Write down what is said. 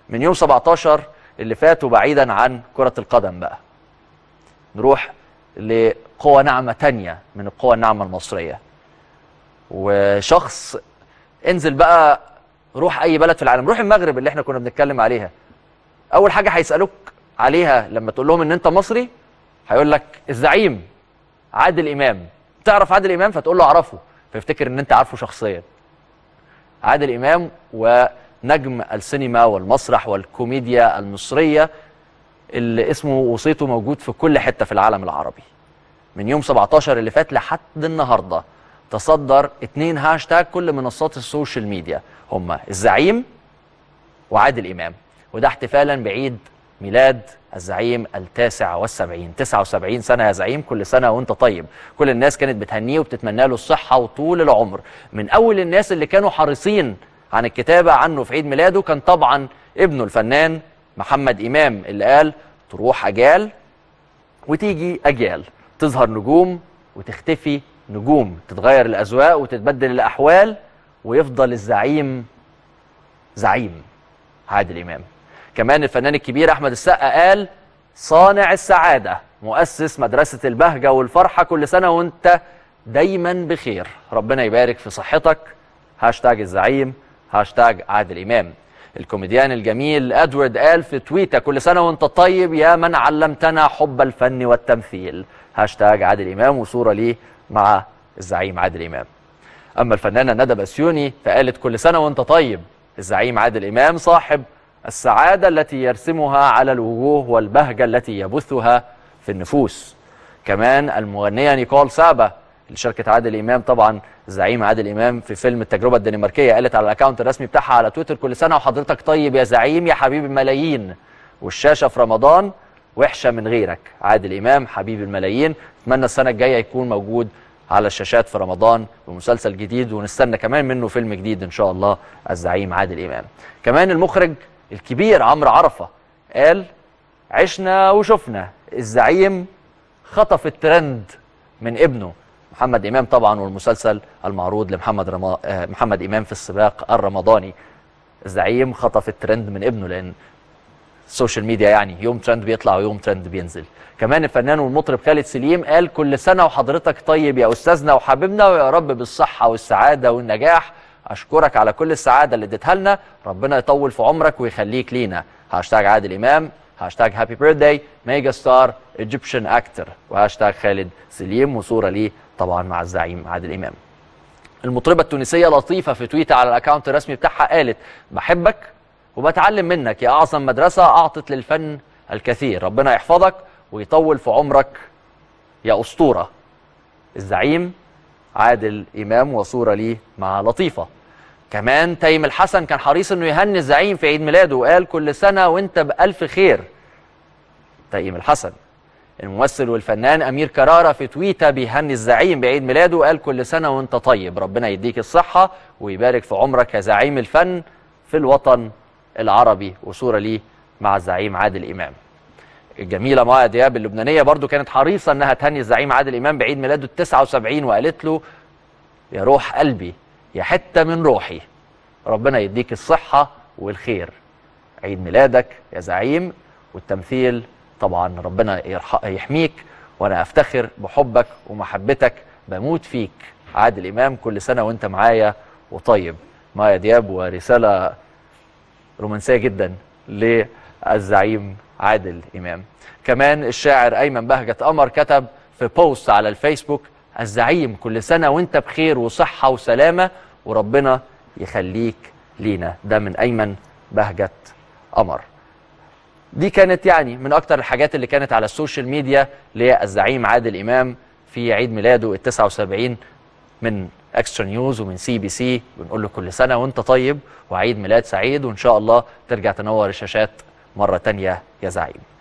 من يوم 17 اللي فات، وبعيدا عن كرة القدم بقى نروح لقوة ناعمة تانية من القوى الناعمة المصرية، وشخص انزل بقى، روح اي بلد في العالم، روح المغرب اللي احنا كنا بنتكلم عليها، اول حاجة هيسألوك عليها لما تقول لهم ان انت مصري هيقول لك الزعيم عادل امام. تعرف عادل امام؟ فتقول له اعرفه، فيفتكر ان انت عارفه شخصيا. عادل امام ونجم السينما والمسرح والكوميديا المصرية اللي اسمه وصيته موجود في كل حتة في العالم العربي. من يوم 17 اللي فات لحد النهاردة تصدر 2 هاشتاج كل منصات السوشيال ميديا، هما الزعيم وعادل امام، وده احتفالا بعيد ميلاد الزعيم ال79. 79 سنة يا زعيم، كل سنة وانت طيب. كل الناس كانت بتهنيه وبتتمنى له الصحة وطول العمر. من أول الناس اللي كانوا حريصين عن الكتابة عنه في عيد ميلاده كان طبعا ابنه الفنان محمد إمام، اللي قال تروح أجيال وتيجي أجيال، تظهر نجوم وتختفي نجوم، تتغير الأذواق وتتبدل الأحوال، ويفضل الزعيم زعيم عادل إمام. كمان الفنان الكبير أحمد السقا قال صانع السعادة، مؤسس مدرسة البهجة والفرحة، كل سنة وانت دايما بخير، ربنا يبارك في صحتك. هاشتاج الزعيم، هاشتاج عادل إمام. الكوميديان الجميل أدوارد قال في تويتر كل سنة وانت طيب يا من علمتنا حب الفن والتمثيل، هاشتاج عادل إمام، وصورة ليه مع الزعيم عادل إمام. أما الفنانة ندى بسيوني فقالت كل سنة وانت طيب الزعيم عادل إمام، صاحب السعادة التي يرسمها على الوجوه والبهجة التي يبثها في النفوس. كمان المغنية نيكول سابا اللي شاركت عادل إمام طبعا الزعيم عادل إمام في فيلم التجربة الدنماركية، قالت على الأكاونت الرسمي بتاعها على تويتر كل سنة وحضرتك طيب يا زعيم يا حبيب الملايين، والشاشة في رمضان وحشة من غيرك. عادل إمام حبيب الملايين، أتمنى السنة الجاية يكون موجود على الشاشات في رمضان بمسلسل جديد، ونستنى كمان منه فيلم جديد إن شاء الله الزعيم عادل إمام. كمان المخرج الكبير عمرو عرفة قال عشنا وشفنا، الزعيم خطف الترند من ابنه محمد إمام طبعا، والمسلسل المعروض محمد إمام في السباق الرمضاني. الزعيم خطف الترند من ابنه، لأن السوشيال ميديا يعني يوم ترند بيطلع ويوم ترند بينزل. كمان الفنان والمطرب خالد سليم قال كل سنة وحضرتك طيب يا أستاذنا وحبيبنا، ويا رب بالصحة والسعادة والنجاح، أشكرك على كل السعادة اللي اديتها لنا، ربنا يطول في عمرك ويخليك لينا. هاشتاج عادل إمام، هاشتاج هابي بيرثداي ميجا ستار ايجيبشن اكتر، وهاشتاج خالد سليم، وصورة ليه طبعا مع الزعيم عادل إمام. المطربة التونسية لطيفة في تويتر على الأكاونت الرسمي بتاعها قالت بحبك وبتعلم منك يا أعظم مدرسة أعطت للفن الكثير، ربنا يحفظك ويطول في عمرك يا أسطورة. الزعيم عادل إمام، وصورة ليه مع لطيفة. كمان تيم الحسن كان حريص انه يهني الزعيم في عيد ميلاده، وقال كل سنة وانت بألف خير. تيم الحسن. الممثل والفنان أمير كرارة في تويتر بيهني الزعيم بعيد ميلاده، وقال كل سنة وانت طيب، ربنا يديك الصحة ويبارك في عمرك يا زعيم الفن في الوطن العربي، وصورة ليه مع الزعيم عادل إمام. الجميلة مايا دياب اللبنانية برضو كانت حريصة انها تهني الزعيم عادل إمام بعيد ميلاده ال79، وقالت له يا روح قلبي يا حتة من روحي، ربنا يديك الصحة والخير، عيد ميلادك يا زعيم، والتمثيل طبعا ربنا يحميك، وانا افتخر بحبك ومحبتك، بموت فيك عادل إمام، كل سنة وانت معايا وطيب. مايا دياب، ورسالة رومانسية جدا للزعيم عادل إمام. كمان الشاعر أيمن بهجة قمر كتب في بوست على الفيسبوك الزعيم كل سنة وانت بخير وصحة وسلامة، وربنا يخليك لينا. ده من أيمن بهجة قمر. دي كانت يعني من أكتر الحاجات اللي كانت على السوشيال ميديا للزعيم عادل إمام في عيد ميلاده ال79. من اكسترا نيوز ومن CBC بنقول له كل سنة وانت طيب وعيد ميلاد سعيد، وإن شاء الله ترجع تنور الشاشات مرة تانية يا زعيم.